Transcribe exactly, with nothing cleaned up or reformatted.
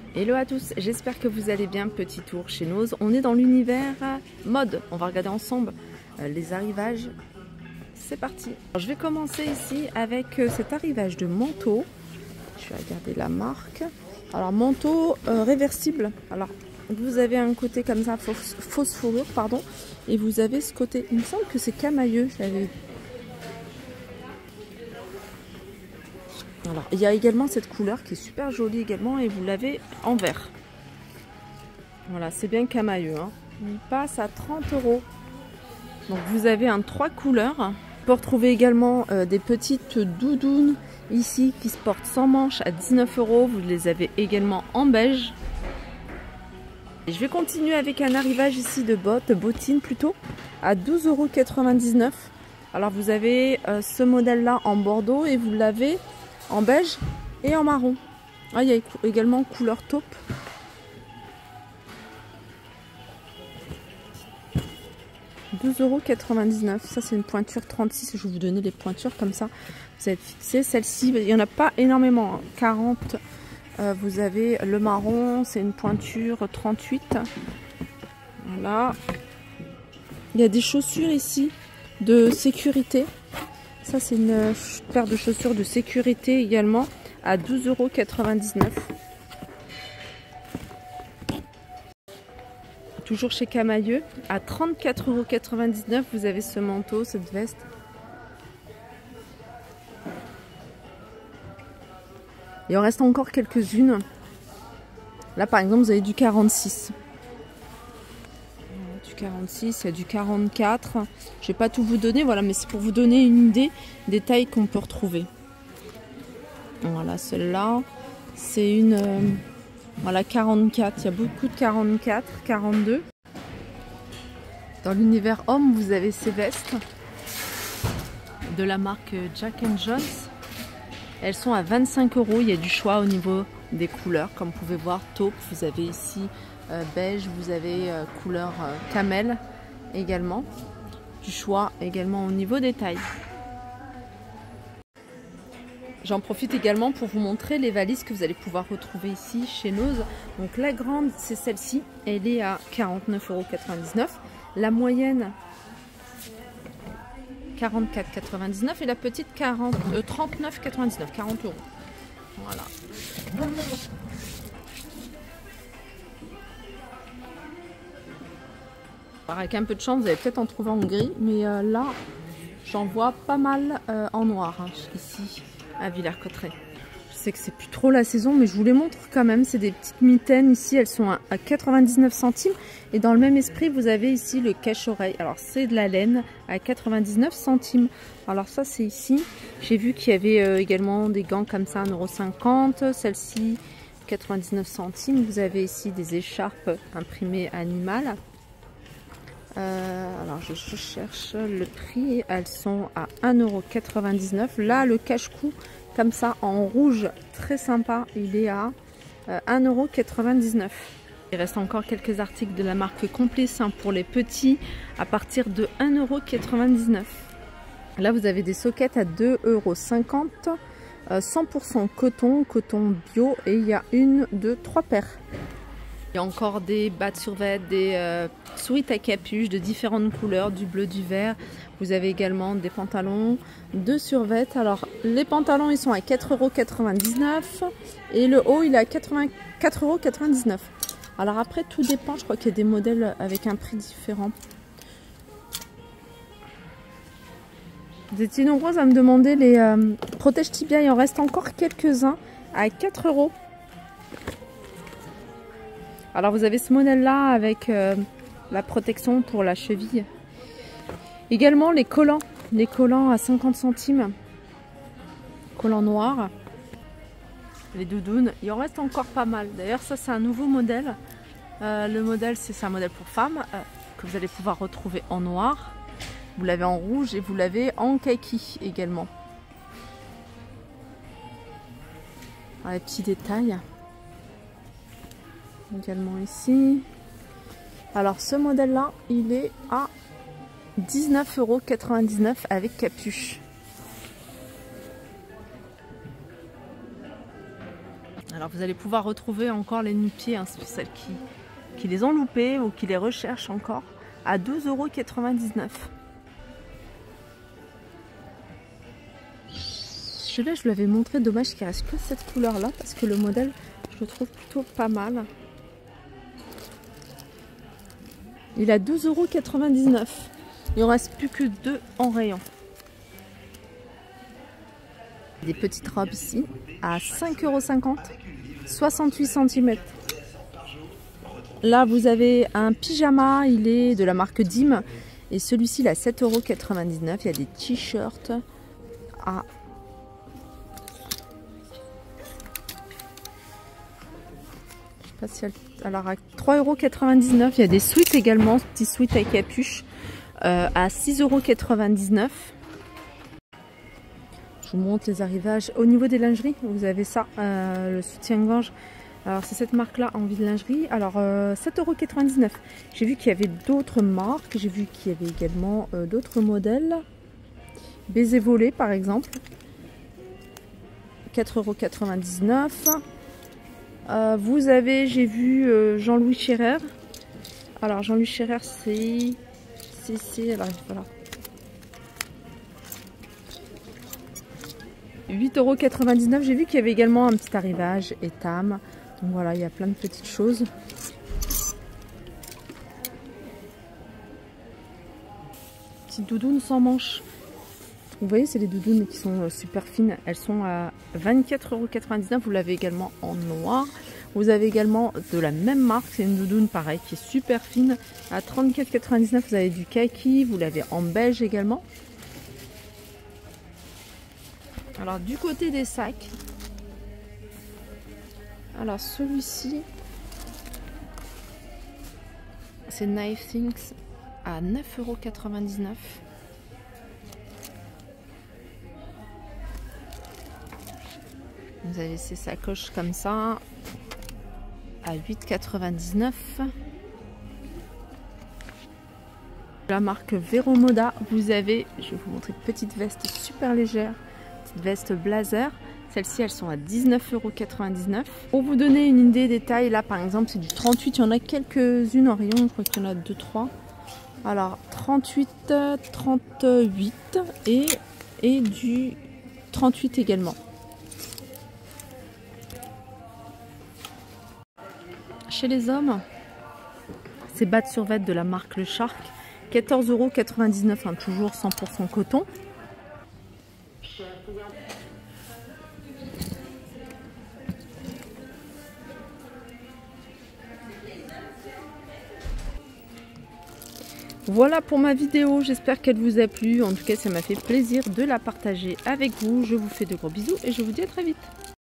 Hello à tous, j'espère que vous allez bien. Petit tour chez Nose. On est dans l'univers mode. On va regarder ensemble euh, les arrivages. C'est parti. Alors, je vais commencer ici avec euh, cet arrivage de manteau. Je vais regarder la marque. Alors manteau euh, réversible. Alors vous avez un côté comme ça, fausse, fausse fourrure, pardon. Et vous avez ce côté, il me semble que c'est camailleux. J'avais... Alors, il y a également cette couleur qui est super jolie également et vous l'avez en vert. Voilà, c'est bien camailleux. Hein. Il passe à trente euros. Donc vous avez un trois couleurs. On peut retrouver également euh, des petites doudounes ici qui se portent sans manches à dix-neuf euros. Vous les avez également en beige. Et je vais continuer avec un arrivage ici de bottes, de bottines plutôt, à douze euros quatre-vingt-dix-neuf. Alors vous avez euh, ce modèle là en bordeaux et vous l'avez en beige et en marron. Ah, il y a également couleur taupe. douze euros quatre-vingt-dix-neuf. Ça, c'est une pointure trente-six. Je vais vous donner les pointures comme ça. Vous êtes fixé. Celle-ci, il n'y en a pas énormément. quarante. Euh, vous avez le marron. C'est une pointure trente-huit. Voilà. Il y a des chaussures ici de sécurité. Ça, c'est une paire de chaussures de sécurité également à douze euros quatre-vingt-dix-neuf. Toujours chez Camailleux, à trente-quatre euros quatre-vingt-dix-neuf, vous avez ce manteau, cette veste. Il en reste encore quelques-unes. Là, par exemple, vous avez du quarante-six. Du quarante-six, il y a du quarante-quatre. Je vais pas tout vous donner, voilà, mais c'est pour vous donner une idée des tailles qu'on peut retrouver. Voilà, celle-là, c'est une euh, voilà, quarante-quatre. Il y a beaucoup de quarante-quatre, quarante-deux. Dans l'univers homme, vous avez ces vestes de la marque Jack and Jones. Elles sont à vingt-cinq euros. Il y a du choix au niveau des couleurs. Comme vous pouvez voir, taupe, vous avez ici euh, beige, vous avez euh, couleur euh, camel également. Du choix également au niveau des tailles. J'en profite également pour vous montrer les valises que vous allez pouvoir retrouver ici chez Nose. Donc la grande, c'est celle-ci. Elle est à quarante-neuf euros quatre-vingt-dix-neuf. La moyenne, quarante-quatre euros quatre-vingt-dix-neuf. Et la petite, euh, trente-neuf euros quatre-vingt-dix-neuf. quarante euros. Voilà. Alors, avec un peu de chance, vous allez peut-être en trouver en gris. Mais euh, là, j'en vois pas mal euh, en noir hein, ici. À Villers-Cotterêts. Je sais que c'est plus trop la saison, mais je vous les montre quand même. C'est des petites mitaines ici, elles sont à quatre-vingt-dix-neuf centimes. Et dans le même esprit, vous avez ici le cache-oreille. Alors c'est de la laine à quatre-vingt-dix-neuf centimes. Alors ça c'est ici. J'ai vu qu'il y avait euh, également des gants comme ça, un euro cinquante. Celle-ci, quatre-vingt-dix-neuf centimes. Vous avez ici des écharpes imprimées animales. Euh, alors je, je cherche le prix, elles sont à un euro quatre-vingt-dix-neuf. Là le cache-cou comme ça en rouge très sympa, il est à euh, un euro quatre-vingt-dix-neuf. Il reste encore quelques articles de la marque Complice hein, pour les petits à partir de un euro quatre-vingt-dix-neuf. Là vous avez des sockets à deux euros cinquante, euh, cent pour cent coton, coton bio et il y a une, deux, trois paires. Il y a encore des bas de survêt, des euh, sweats à capuche de différentes couleurs, du bleu, du vert. Vous avez également des pantalons de survêt. Alors les pantalons ils sont à quatre euros quatre-vingt-dix-neuf et le haut il est à quatre-vingt-quatre euros quatre-vingt-dix-neuf. Alors après tout dépend, je crois qu'il y a des modèles avec un prix différent. Vous étiez nombreux à me demander les euh, protège tibia, il en reste encore quelques-uns à quatre euros. Alors vous avez ce modèle là avec euh, la protection pour la cheville. Également les collants, les collants à cinquante centimes. Collants noirs. Les doudounes, il en reste encore pas mal. D'ailleurs ça c'est un nouveau modèle. Euh, le modèle c'est un modèle pour femmes euh, que vous allez pouvoir retrouver en noir. Vous l'avez en rouge et vous l'avez en kaki également. Alors, les petits détails. Également ici. Alors ce modèle là il est à dix-neuf euros quatre-vingt-dix-neuf avec capuche. Alors vous allez pouvoir retrouver encore les nu-pieds, hein, celles qui, qui les ont loupés ou qui les recherchent encore, à douze euros quatre-vingt-dix-neuf. Celui-là, je vous l'avais montré, dommage qu'il ne reste que cette couleur-là, parce que le modèle, je le trouve plutôt pas mal. Il a douze euros quatre-vingt-dix-neuf. Il ne reste plus que deux en rayon. Des petites robes ici, à cinq euros cinquante, soixante-huit centimètres. Là, vous avez un pyjama, il est de la marque D I M. Et celui-ci, il a sept euros quatre-vingt-dix-neuf. Il y a des t-shirts à pas si elle... Alors à trois euros quatre-vingt-dix-neuf, il y a des sweats également, petits sweats avec capuche euh, à six euros quatre-vingt-dix-neuf. Je vous montre les arrivages. Au niveau des lingeries, vous avez ça, euh, le soutien-gorge. Alors c'est cette marque-là, Envie de lingerie. Alors euh, sept euros quatre-vingt-dix-neuf. J'ai vu qu'il y avait d'autres marques. J'ai vu qu'il y avait également euh, d'autres modèles. Baiser volé par exemple. quatre euros quatre-vingt-dix-neuf. Euh, vous avez, j'ai vu euh, Jean-Louis Scherer. Alors Jean-Louis Scherer, c'est... c'est alors voilà. huit euros quatre-vingt-dix-neuf. J'ai vu qu'il y avait également un petit arrivage Etam. Donc voilà, il y a plein de petites choses. Petite doudoune sans manches. Vous voyez, c'est les doudounes qui sont super fines. Elles sont à vingt-quatre euros quatre-vingt-dix-neuf. Vous l'avez également en noir. Vous avez également de la même marque. C'est une doudoune pareil qui est super fine. À trente-quatre euros quatre-vingt-dix-neuf, vous avez du kaki. Vous l'avez en beige également. Alors du côté des sacs. Alors celui-ci, c'est Knife Things à neuf euros quatre-vingt-dix-neuf. Vous avez ces sacoches comme ça à huit euros quatre-vingt-dix-neuf. La marque Vero Moda, vous avez, je vais vous montrer une petite veste super légère, petite veste blazer. Celles-ci, elles sont à dix-neuf euros quatre-vingt-dix-neuf. Pour vous donner une idée des tailles, là par exemple, c'est du trente-huit. Il y en a quelques-unes en rayon, je crois qu'il y en a deux trois. Alors trente-huit, trente-huit et, et du trente-huit également. Chez les hommes, c'est bas de survêt de la marque Le Shark, quatorze euros quatre-vingt-dix-neuf, hein, toujours cent pour cent coton. Voilà pour ma vidéo, j'espère qu'elle vous a plu. En tout cas, ça m'a fait plaisir de la partager avec vous. Je vous fais de gros bisous et je vous dis à très vite.